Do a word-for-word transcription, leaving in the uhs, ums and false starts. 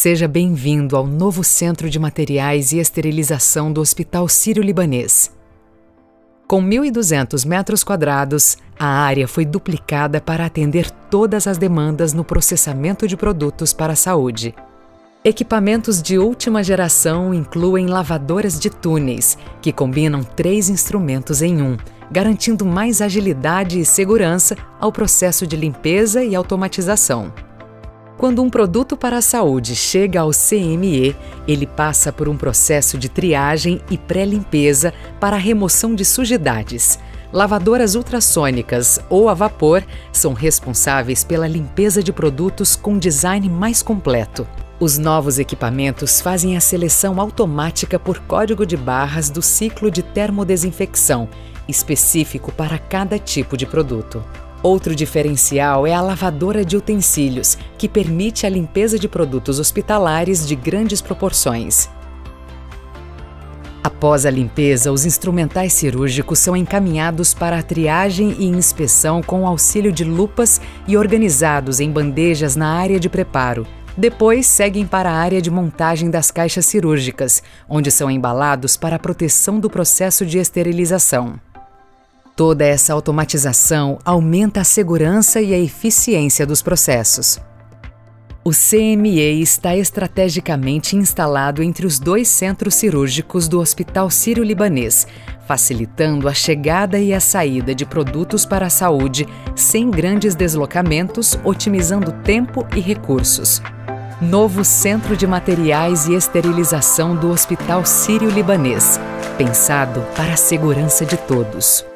Seja bem-vindo ao novo Centro de Materiais e Esterilização do Hospital Sírio-Libanês. Com mil e duzentos metros quadrados, a área foi duplicada para atender todas as demandas no processamento de produtos para a saúde. Equipamentos de última geração incluem lavadoras de túneis, que combinam três instrumentos em um, garantindo mais agilidade e segurança ao processo de limpeza e automatização. Quando um produto para a saúde chega ao C M E, ele passa por um processo de triagem e pré-limpeza para a remoção de sujidades. Lavadoras ultrassônicas ou a vapor são responsáveis pela limpeza de produtos com design mais completo. Os novos equipamentos fazem a seleção automática por código de barras do ciclo de termodesinfecção, específico para cada tipo de produto. Outro diferencial é a lavadora de utensílios, que permite a limpeza de produtos hospitalares de grandes proporções. Após a limpeza, os instrumentais cirúrgicos são encaminhados para a triagem e inspeção com auxílio de lupas e organizados em bandejas na área de preparo. Depois, seguem para a área de montagem das caixas cirúrgicas, onde são embalados para a proteção do processo de esterilização. Toda essa automatização aumenta a segurança e a eficiência dos processos. O C M E está estrategicamente instalado entre os dois centros cirúrgicos do Hospital Sírio-Libanês, facilitando a chegada e a saída de produtos para a saúde sem grandes deslocamentos, otimizando tempo e recursos. Novo Centro de Materiais e Esterilização do Hospital Sírio-Libanês, pensado para a segurança de todos.